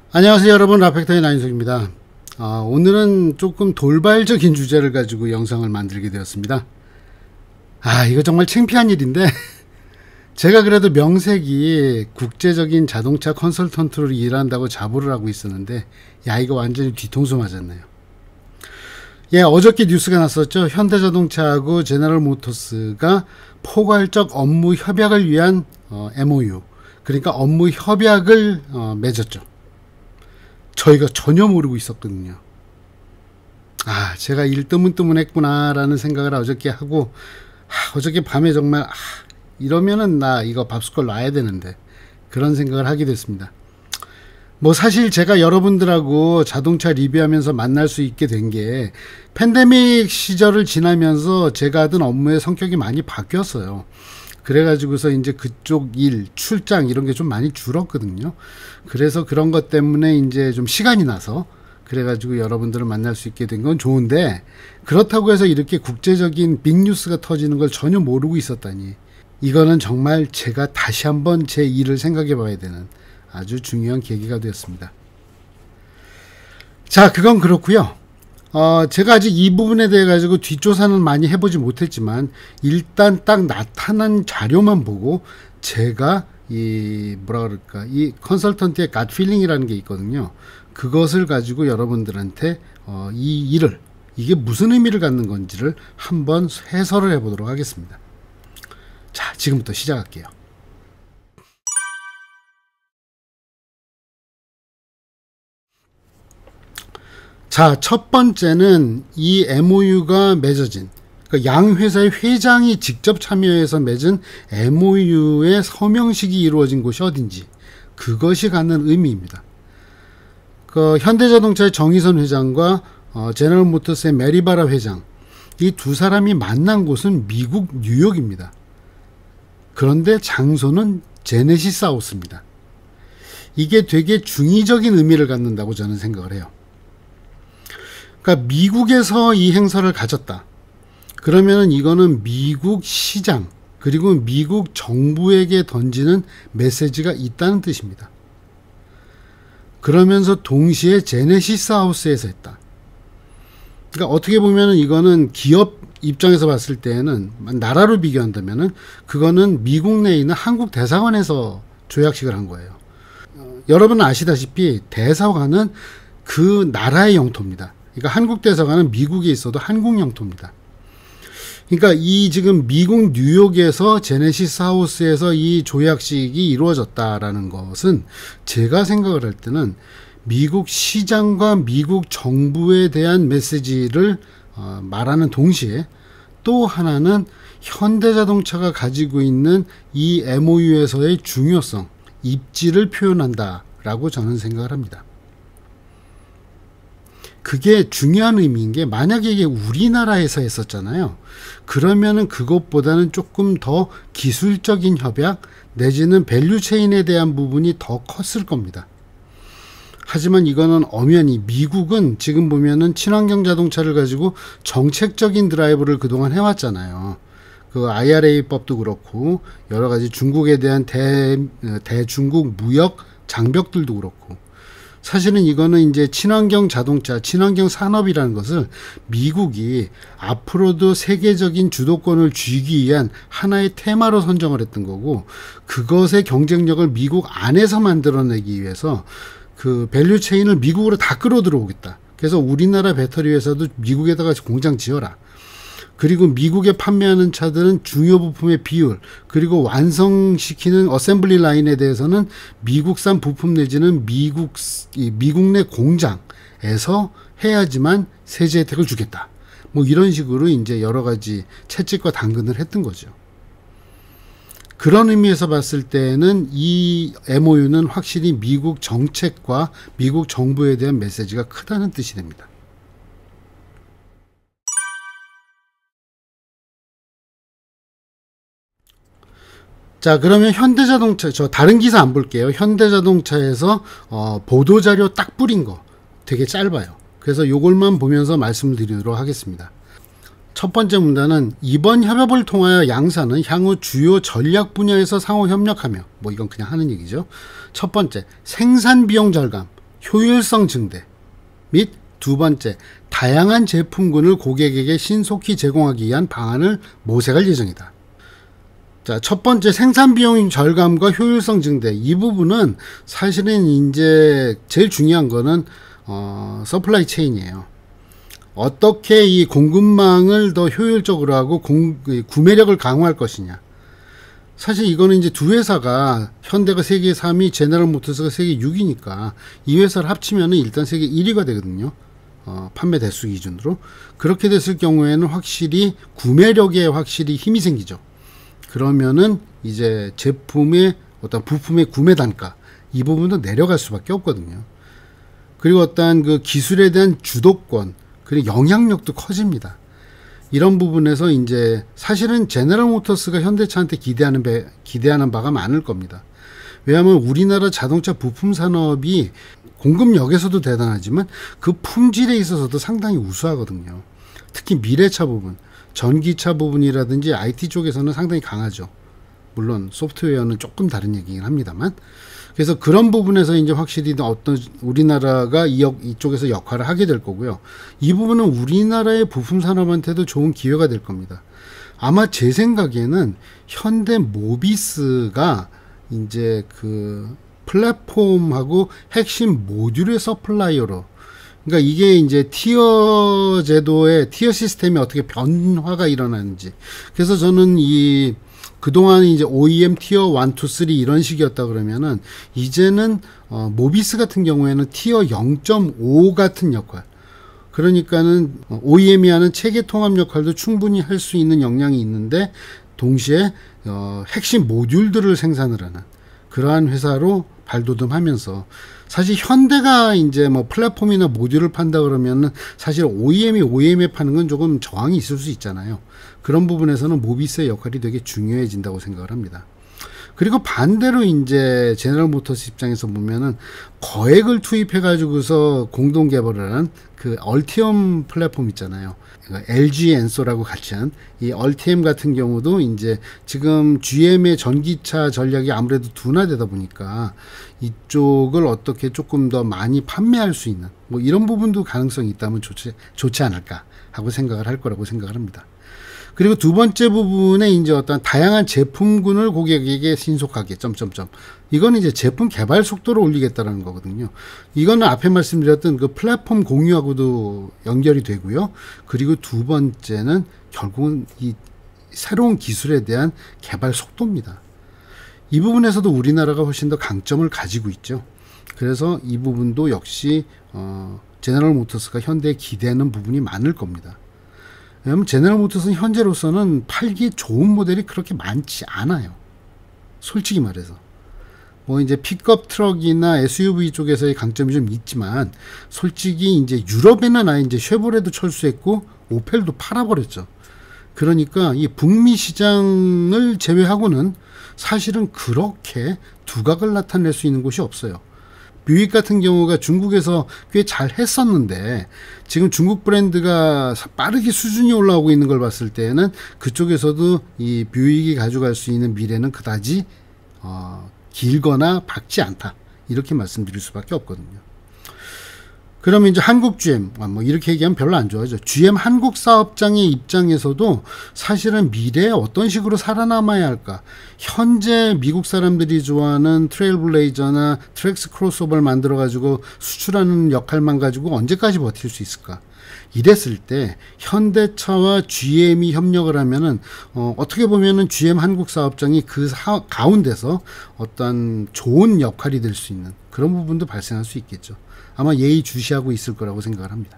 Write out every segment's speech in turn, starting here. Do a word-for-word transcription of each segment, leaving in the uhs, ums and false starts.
안녕하세요 여러분, 라펙터의 나인석입니다. 어, 오늘은 조금 돌발적인 주제를 가지고 영상을 만들게 되었습니다. 아 이거 정말 창피한 일인데 제가 그래도 명색이 국제적인 자동차 컨설턴트로 일한다고 자부를 하고 있었는데 야 이거 완전히 뒤통수 맞았네요. 예, 어저께 뉴스가 났었죠. 현대자동차하고 제너럴모터스가 포괄적 업무 협약을 위한 어, 엠오유, 그러니까 업무 협약을 어, 맺었죠. 저희가 전혀 모르고 있었거든요. 아, 제가 일 뜨문뜨문했구나 라는 생각을 어저께 하고, 아, 어저께 밤에 정말 아, 이러면은 나 이거 밥숟갈 놔야 되는데 그런 생각을 하게 됐습니다. 뭐 사실 제가 여러분들하고 자동차 리뷰하면서 만날 수 있게 된 게 팬데믹 시절을 지나면서 제가 하던 업무의 성격이 많이 바뀌었어요. 그래가지고서 이제 그쪽 일, 출장 이런 게 좀 많이 줄었거든요. 그래서 그런 것 때문에 이제 좀 시간이 나서 그래가지고 여러분들을 만날 수 있게 된 건 좋은데, 그렇다고 해서 이렇게 국제적인 빅뉴스가 터지는 걸 전혀 모르고 있었다니, 이거는 정말 제가 다시 한번 제 일을 생각해 봐야 되는 아주 중요한 계기가 되었습니다. 자, 그건 그렇고요. 어, 제가 아직 이 부분에 대해 가지고 뒷조사는 많이 해보지 못했지만 일단 딱 나타난 자료만 보고 제가 이 뭐라 그럴까 이 컨설턴트의 갓 필링이라는 게 있거든요. 그것을 가지고 여러분들한테 어, 이 일을 이게 무슨 의미를 갖는 건지를 한번 해설을 해보도록 하겠습니다. 자, 지금부터 시작할게요. 자, 첫 번째는 이 엠오유가 맺어진, 그러니까 양 회사의 회장이 직접 참여해서 맺은 엠오유의 서명식이 이루어진 곳이 어딘지, 그것이 갖는 의미입니다. 그 현대자동차의 정의선 회장과 어, 제너럴모터스의 메리바라 회장, 이 두 사람이 만난 곳은 미국 뉴욕입니다. 그런데 장소는 제네시스 하우스입니다. 이게 되게 중의적인 의미를 갖는다고 저는 생각을 해요. 그러니까 미국에서 이 행사를 가졌다. 그러면은 이거는 미국 시장 그리고 미국 정부에게 던지는 메시지가 있다는 뜻입니다. 그러면서 동시에 제네시스 하우스에서 했다. 그러니까 어떻게 보면은 이거는 기업 입장에서 봤을 때는 나라로 비교한다면은 그거는 미국 내에 있는 한국 대사관에서 조약식을 한 거예요. 어, 여러분은 아시다시피 대사관은 그 나라의 영토입니다. 그러니까 한국 대사관은 미국에 있어도 한국 영토입니다. 그러니까 이 지금 미국 뉴욕에서 제네시스 하우스에서 이 조약식이 이루어졌다라는 것은 제가 생각을 할 때는 미국 시장과 미국 정부에 대한 메시지를 어, 말하는 동시에 또 하나는 현대자동차가 가지고 있는 이 엠오유에서의 중요성, 입지를 표현한다라고 저는 생각을 합니다. 그게 중요한 의미인 게, 만약에 이게 우리나라에서 했었잖아요. 그러면은 그것보다는 조금 더 기술적인 협약 내지는 밸류체인에 대한 부분이 더 컸을 겁니다. 하지만 이거는 엄연히 미국은 지금 보면은 친환경 자동차를 가지고 정책적인 드라이브를 그동안 해왔잖아요. 그 아이알에이법도 그렇고 여러 가지 중국에 대한 대, 대중국 무역 장벽들도 그렇고, 사실은 이거는 이제 친환경 자동차, 친환경 산업이라는 것을 미국이 앞으로도 세계적인 주도권을 쥐기 위한 하나의 테마로 선정을 했던 거고, 그것의 경쟁력을 미국 안에서 만들어내기 위해서 그 밸류체인을 미국으로 다 끌어들어오겠다. 그래서 우리나라 배터리 회사도 미국에다가 공장 지어라. 그리고 미국에 판매하는 차들은 중요 부품의 비율, 그리고 완성시키는 어셈블리 라인에 대해서는 미국산 부품 내지는 미국, 미국 내 공장에서 해야지만 세제 혜택을 주겠다. 뭐 이런 식으로 이제 여러 가지 채찍과 당근을 했던 거죠. 그런 의미에서 봤을 때는 이 엠오유는 확실히 미국 정책과 미국 정부에 대한 메시지가 크다는 뜻이 됩니다. 자, 그러면 현대자동차, 저 다른 기사 안 볼게요. 현대자동차에서 어, 보도자료 딱 뿌린 거 되게 짧아요. 그래서 요걸만 보면서 말씀을 드리도록 하겠습니다. 첫 번째 문단은 이번 협업을 통하여 양사는 향후 주요 전략 분야에서 상호 협력하며, 뭐 이건 그냥 하는 얘기죠. 첫 번째, 생산 비용 절감, 효율성 증대 및 두 번째, 다양한 제품군을 고객에게 신속히 제공하기 위한 방안을 모색할 예정이다. 자, 첫 번째, 생산 비용 절감과 효율성 증대. 이 부분은 사실은 이제 제일 중요한 거는 어, 서플라이 체인이에요. 어떻게 이 공급망을 더 효율적으로 하고 공, 구매력을 강화할 것이냐. 사실 이거는 이제 두 회사가, 현대가 세계 삼 위, 제너럴 모터스가 세계 육 위니까 이 회사를 합치면은 일단 세계 일 위가 되거든요. 어, 판매 대수 기준으로. 그렇게 됐을 경우에는 확실히 구매력에 확실히 힘이 생기죠. 그러면은 이제 제품의 어떤 부품의 구매 단가, 이 부분도 내려갈 수밖에 없거든요. 그리고 어떤 그 기술에 대한 주도권, 그리고 영향력도 커집니다. 이런 부분에서 이제 사실은 제너럴 모터스가 현대차한테 기대하는 배, 기대하는 바가 많을 겁니다. 왜냐하면 우리나라 자동차 부품 산업이 공급력에서도 대단하지만 그 품질에 있어서도 상당히 우수하거든요. 특히 미래차 부분, 전기차 부분이라든지 아이티 쪽에서는 상당히 강하죠. 물론 소프트웨어는 조금 다른 얘기긴 합니다만. 그래서 그런 부분에서 이제 확실히 어떤 우리나라가 이 역, 이쪽에서 역할을 하게 될 거고요. 이 부분은 우리나라의 부품 산업한테도 좋은 기회가 될 겁니다. 아마 제 생각에는 현대 모비스가 이제 그 플랫폼하고 핵심 모듈의 서플라이어로, 그러니까 이게 이제 티어 제도의 티어 시스템이 어떻게 변화가 일어나는지. 그래서 저는 이 그동안 이제 오이엠 티어 일, 이, 삼 이런 식이었다 그러면은 이제는 어 모비스 같은 경우에는 티어 영 점 오 같은 역할. 그러니까는 오이엠이 하는 체계 통합 역할도 충분히 할 수 있는 역량이 있는데 동시에 어 핵심 모듈들을 생산을 하는 그러한 회사로 발돋움하면서, 사실 현대가 이제 뭐 플랫폼이나 모듈을 판다 그러면은 사실 오이엠이 오이엠에 파는 건 조금 저항이 있을 수 있잖아요. 그런 부분에서는 모비스의 역할이 되게 중요해진다고 생각을 합니다. 그리고 반대로 이제 제너럴 모터스 입장에서 보면은 거액을 투입해 가지고서 공동 개발을 한 그 얼티엄 플랫폼 있잖아요. 엘지 엔소라고 같이 한 이 얼티엠 같은 경우도 이제 지금 지엠의 전기차 전략이 아무래도 둔화되다 보니까 이쪽을 어떻게 조금 더 많이 판매할 수 있는 뭐 이런 부분도 가능성이 있다면 좋지, 좋지 않을까 하고 생각을 할 거라고 생각을 합니다. 그리고 두 번째 부분에 이제 어떤 다양한 제품군을 고객에게 신속하게 점점점, 이거는 이제 제품 개발 속도를 올리겠다라는 거거든요. 이거는 앞에 말씀드렸던 그 플랫폼 공유하고도 연결이 되고요. 그리고 두 번째는 결국은 이 새로운 기술에 대한 개발 속도입니다. 이 부분에서도 우리나라가 훨씬 더 강점을 가지고 있죠. 그래서 이 부분도 역시 어, 제너럴 모터스가 현대에 기대하는 부분이 많을 겁니다. 왜냐하면 제너럴 모터스는 현재로서는 팔기 좋은 모델이 그렇게 많지 않아요. 솔직히 말해서. 뭐 이제 픽업 트럭이나 에스유브이 쪽에서의 강점이 좀 있지만, 솔직히 이제 유럽에는 아예 이제 쉐보레도 철수했고, 오펠도 팔아버렸죠. 그러니까 이 북미 시장을 제외하고는 사실은 그렇게 두각을 나타낼 수 있는 곳이 없어요. 뷰익 같은 경우가 중국에서 꽤 잘 했었는데 지금 중국 브랜드가 빠르게 수준이 올라오고 있는 걸 봤을 때는 그쪽에서도 이 뷰익이 가져갈 수 있는 미래는 그다지 어, 길거나 밝지 않다, 이렇게 말씀드릴 수밖에 없거든요. 그러면 이제 한국 지엠, 뭐 이렇게 얘기하면 별로 안 좋아하죠. 지엠 한국 사업장의 입장에서도 사실은 미래에 어떤 식으로 살아남아야 할까. 현재 미국 사람들이 좋아하는 트레일블레이저나 트랙스 크로스오버를 만들어 가지고 수출하는 역할만 가지고 언제까지 버틸 수 있을까. 이랬을 때 현대차와 지엠이 협력을 하면은 어, 어떻게 보면은 지엠 한국 사업장이 그 사, 가운데서 어떤 좋은 역할이 될 수 있는 그런 부분도 발생할 수 있겠죠. 아마 예의주시하고 있을 거라고 생각을 합니다.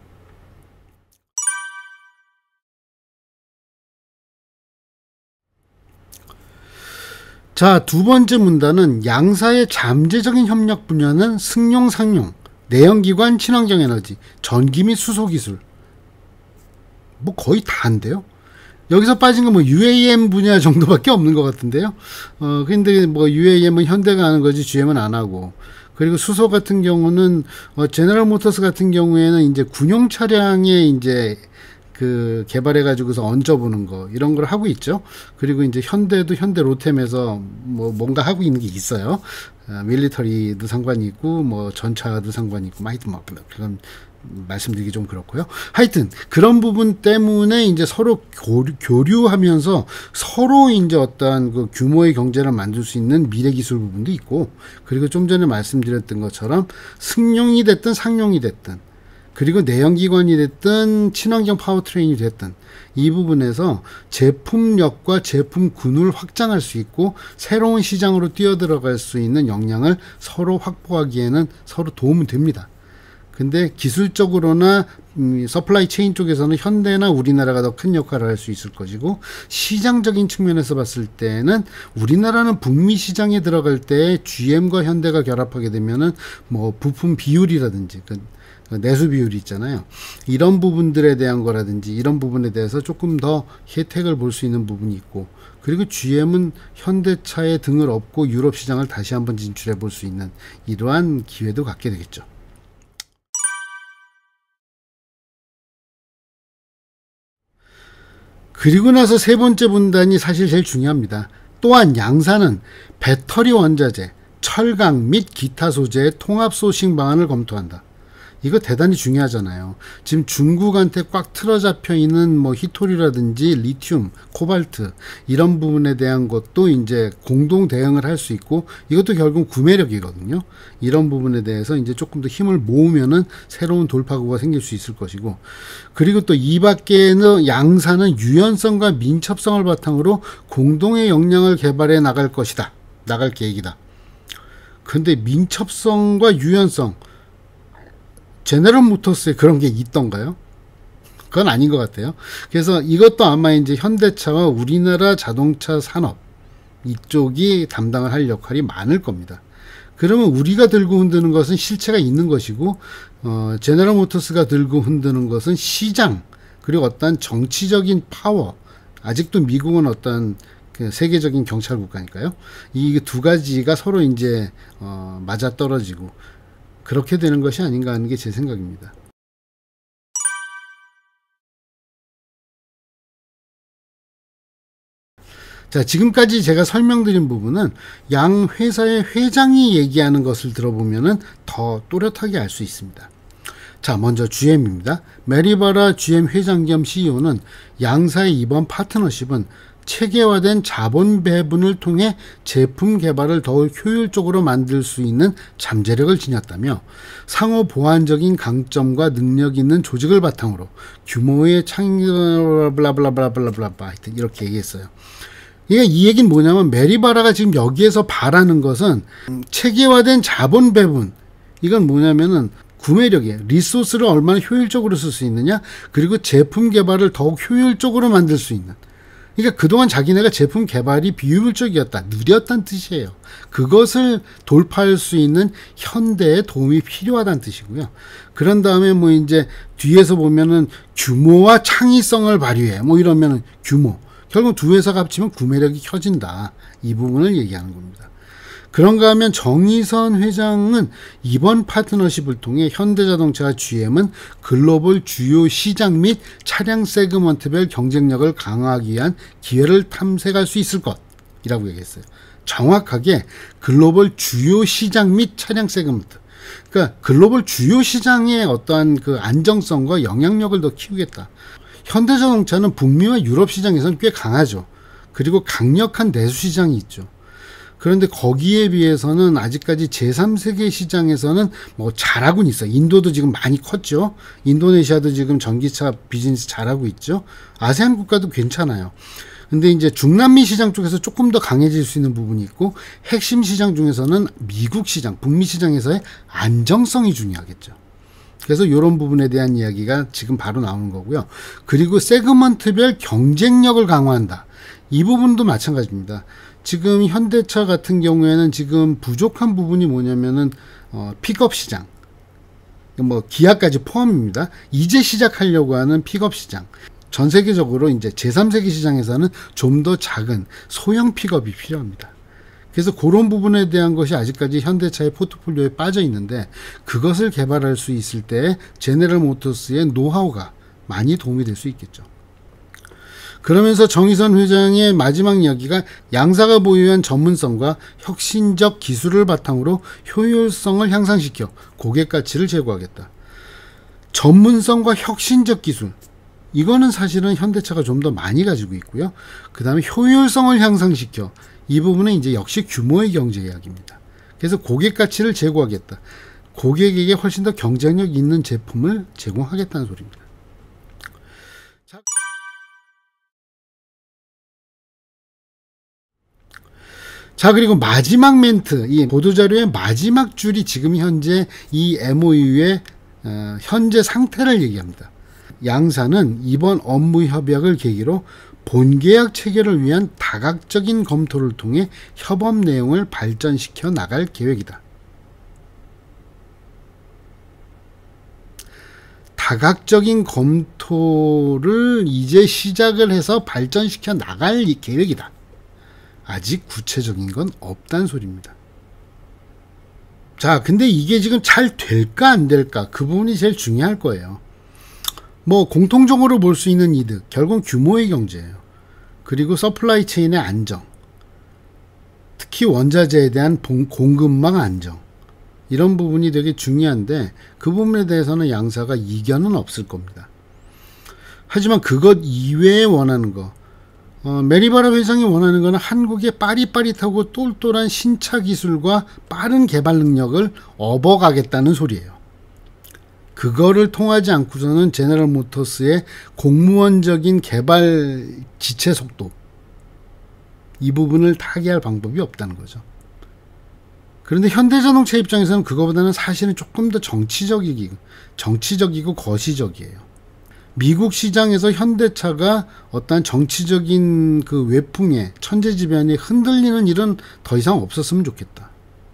자, 두 번째 문단은 양사의 잠재적인 협력 분야는 승용, 상용, 내연기관, 친환경 에너지, 전기 및 수소 기술. 뭐 거의 다인데요. 여기서 빠진 건 뭐 유에이엠 분야 정도밖에 없는 것 같은데요. 어, 근데 뭐 유에이엠은 현대가 하는 거지 지엠은 안 하고. 그리고 수소 같은 경우는 어, 제너럴 모터스 같은 경우에는 이제 군용 차량에 이제 그 개발해 가지고서 얹어보는 거 이런 걸 하고 있죠. 그리고 이제 현대도 현대 로템에서 뭐 뭔가 하고 있는 게 있어요. 아, 밀리터리도 상관이 있고 뭐 전차도 상관이 있고 하여튼 뭐 그건 말씀드리기 좀 그렇고요. 하여튼 그런 부분 때문에 이제 서로 교류, 교류하면서 서로 이제 어떠한 그 규모의 경제를 만들 수 있는 미래 기술 부분도 있고, 그리고 좀 전에 말씀드렸던 것처럼 승용이 됐든 상용이 됐든, 그리고 내연기관이 됐든 친환경 파워트레인이 됐든 이 부분에서 제품력과 제품군을 확장할 수 있고 새로운 시장으로 뛰어들어갈 수 있는 역량을 서로 확보하기에는 서로 도움은 됩니다. 근데 기술적으로나 음, 서플라이 체인 쪽에서는 현대나 우리나라가 더 큰 역할을 할 수 있을 것이고, 시장적인 측면에서 봤을 때는 우리나라는 북미 시장에 들어갈 때 지엠과 현대가 결합하게 되면은 뭐 부품 비율이라든지 그 내수 비율이 있잖아요. 이런 부분들에 대한 거라든지 이런 부분에 대해서 조금 더 혜택을 볼 수 있는 부분이 있고, 그리고 지엠은 현대차의 등을 업고 유럽 시장을 다시 한번 진출해 볼 수 있는 이러한 기회도 갖게 되겠죠. 그리고 나서 세 번째 분단이 사실 제일 중요합니다. 또한 양사는 배터리 원자재, 철강 및 기타 소재의 통합 소싱 방안을 검토한다. 이거 대단히 중요하잖아요. 지금 중국한테 꽉 틀어 잡혀 있는 뭐 히토리라든지 리튬, 코발트 이런 부분에 대한 것도 이제 공동 대응을 할 수 있고, 이것도 결국 구매력이거든요. 이런 부분에 대해서 이제 조금 더 힘을 모으면은 새로운 돌파구가 생길 수 있을 것이고, 그리고 또 이 밖에는 양사는 유연성과 민첩성을 바탕으로 공동의 역량을 개발해 나갈 것이다. 나갈 계획이다. 근데 민첩성과 유연성, 제너럴 모터스에 그런 게 있던가요? 그건 아닌 것 같아요. 그래서 이것도 아마 이제 현대차와 우리나라 자동차 산업 이쪽이 담당을 할 역할이 많을 겁니다. 그러면 우리가 들고 흔드는 것은 실체가 있는 것이고, 어, 제너럴 모터스가 들고 흔드는 것은 시장, 그리고 어떤 정치적인 파워, 아직도 미국은 어떤 그 세계적인 경찰 국가니까요. 이 두 가지가 서로 이제 어, 맞아 떨어지고 그렇게 되는 것이 아닌가 하는 게 제 생각입니다. 자, 지금까지 제가 설명드린 부분은 양 회사의 회장이 얘기하는 것을 들어보면은 더 또렷하게 알 수 있습니다. 자, 먼저 지엠입니다. 메리바라 지엠 회장 겸 씨이오는 양사의 이번 파트너십은 체계화된 자본 배분을 통해 제품 개발을 더욱 효율적으로 만들 수 있는 잠재력을 지녔다며, 상호 보완적인 강점과 능력 있는 조직을 바탕으로 규모의 창업 블라블라블라블라블라 하여튼 이렇게 얘기했어요. 그러니까 이 얘기는 뭐냐면 메리바라가 지금 여기에서 바라는 것은 체계화된 자본 배분, 이건 뭐냐면은 구매력이에요. 리소스를 얼마나 효율적으로 쓸 수 있느냐, 그리고 제품 개발을 더욱 효율적으로 만들 수 있는, 그러니까 그동안 자기네가 제품 개발이 비효율적이었다, 느렸다는 뜻이에요. 그것을 돌파할 수 있는 현대의 도움이 필요하다는 뜻이고요. 그런 다음에 뭐 이제 뒤에서 보면은 규모와 창의성을 발휘해 뭐 이러면은 규모, 결국 두 회사가 합치면 구매력이 켜진다, 이 부분을 얘기하는 겁니다. 그런가 하면 정의선 회장은 이번 파트너십을 통해 현대자동차와 지엠은 글로벌 주요 시장 및 차량 세그먼트별 경쟁력을 강화하기 위한 기회를 탐색할 수 있을 것이라고 얘기했어요. 정확하게 글로벌 주요 시장 및 차량 세그먼트, 그러니까 글로벌 주요 시장의 어떠한 그 안정성과 영향력을 더 키우겠다. 현대자동차는 북미와 유럽 시장에서는 꽤 강하죠. 그리고 강력한 내수 시장이 있죠. 그런데 거기에 비해서는 아직까지 제삼 세계 시장에서는 뭐 잘하고는 있어요. 인도도 지금 많이 컸죠. 인도네시아도 지금 전기차 비즈니스 잘하고 있죠. 아세안 국가도 괜찮아요. 근데 이제 중남미 시장 쪽에서 조금 더 강해질 수 있는 부분이 있고, 핵심 시장 중에서는 미국 시장, 북미 시장에서의 안정성이 중요하겠죠. 그래서 이런 부분에 대한 이야기가 지금 바로 나오는 거고요. 그리고 세그먼트별 경쟁력을 강화한다. 이 부분도 마찬가지입니다. 지금 현대차 같은 경우에는 지금 부족한 부분이 뭐냐면은 어, 픽업 시장, 뭐 기아까지 포함입니다. 이제 시작하려고 하는 픽업 시장. 전 세계적으로 이제 제삼 세계 시장에서는 좀 더 작은 소형 픽업이 필요합니다. 그래서 그런 부분에 대한 것이 아직까지 현대차의 포트폴리오에 빠져 있는데, 그것을 개발할 수 있을 때 제너럴 모터스의 노하우가 많이 도움이 될 수 있겠죠. 그러면서 정의선 회장의 마지막 이야기가 양사가 보유한 전문성과 혁신적 기술을 바탕으로 효율성을 향상시켜 고객 가치를 제고하겠다. 전문성과 혁신적 기술, 이거는 사실은 현대차가 좀 더 많이 가지고 있고요. 그 다음에 효율성을 향상시켜, 이 부분은 이제 역시 규모의 경제 이야기입니다. 그래서 고객 가치를 제고하겠다. 고객에게 훨씬 더 경쟁력 있는 제품을 제공하겠다는 소리입니다. 자, 자 그리고 마지막 멘트, 이 보도자료의 마지막 줄이 지금 현재 이 엠오유의 어, 현재 상태를 얘기합니다. 양사는 이번 업무 협약을 계기로 본계약 체결을 위한 다각적인 검토를 통해 협업 내용을 발전시켜 나갈 계획이다. 다각적인 검토를 이제 시작을 해서 발전시켜 나갈 계획이다. 아직 구체적인 건 없다는 소리입니다. 자, 근데 이게 지금 잘 될까 안 될까? 그 부분이 제일 중요할 거예요. 뭐 공통적으로 볼 수 있는 이득, 결국 규모의 경제예요. 그리고 서플라이 체인의 안정, 특히 원자재에 대한 공급망 안정, 이런 부분이 되게 중요한데 그 부분에 대해서는 양사가 이견은 없을 겁니다. 하지만 그것 이외에 원하는 거, 어, 메리바라 회장이 원하는 것은 한국의 빠릿빠릿하고 똘똘한 신차 기술과 빠른 개발 능력을 업어가겠다는 소리예요. 그거를 통하지 않고서는 제너럴 모터스의 공무원적인 개발 지체 속도, 이 부분을 타개할 방법이 없다는 거죠. 그런데 현대자동차 입장에서는 그거보다는 사실은 조금 더 정치적이고 정치적이고 거시적이에요. 미국 시장에서 현대차가 어떤 정치적인 그 외풍에 천재지변이 흔들리는 일은 더 이상 없었으면 좋겠다.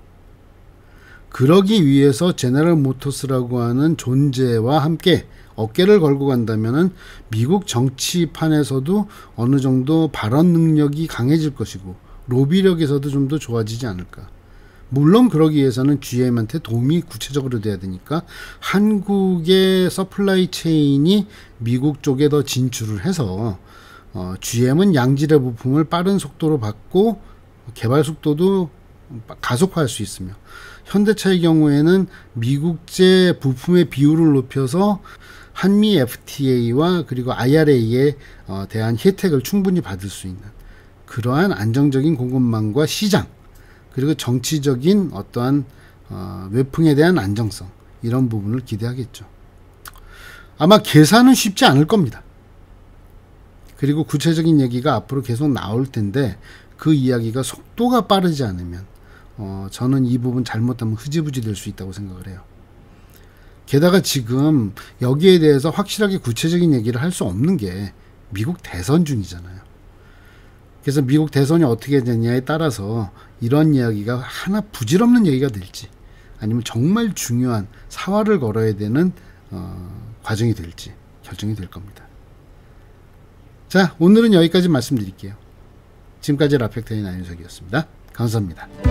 그러기 위해서 제너럴 모터스라고 하는 존재와 함께 어깨를 걸고 간다면은 미국 정치판에서도 어느 정도 발언 능력이 강해질 것이고 로비력에서도 좀 더 좋아지지 않을까. 물론 그러기 위해서는 지엠한테 도움이 구체적으로 돼야 되니까 한국의 서플라이 체인이 미국 쪽에 더 진출을 해서 어, 지엠은 양질의 부품을 빠른 속도로 받고 개발 속도도 가속화할 수 있으며, 현대차의 경우에는 미국제 부품의 비율을 높여서 한미 에프티에이와 그리고 아이알에이에 어, 대한 혜택을 충분히 받을 수 있는 그러한 안정적인 공급망과 시장, 그리고 정치적인 어떠한 어, 외풍에 대한 안정성, 이런 부분을 기대하겠죠. 아마 계산은 쉽지 않을 겁니다. 그리고 구체적인 얘기가 앞으로 계속 나올 텐데 그 이야기가 속도가 빠르지 않으면 어, 저는 이 부분 잘못하면 흐지부지 될 수 있다고 생각을 해요. 게다가 지금 여기에 대해서 확실하게 구체적인 얘기를 할 수 없는 게 미국 대선 중이잖아요. 그래서 미국 대선이 어떻게 되냐에 따라서 이런 이야기가 하나 부질없는 얘기가 될지, 아니면 정말 중요한 사활을 걸어야 되는 어, 과정이 될지 결정이 될 겁니다. 자, 오늘은 여기까지 말씀드릴게요. 지금까지 라펙터인 안윤석이었습니다. 감사합니다.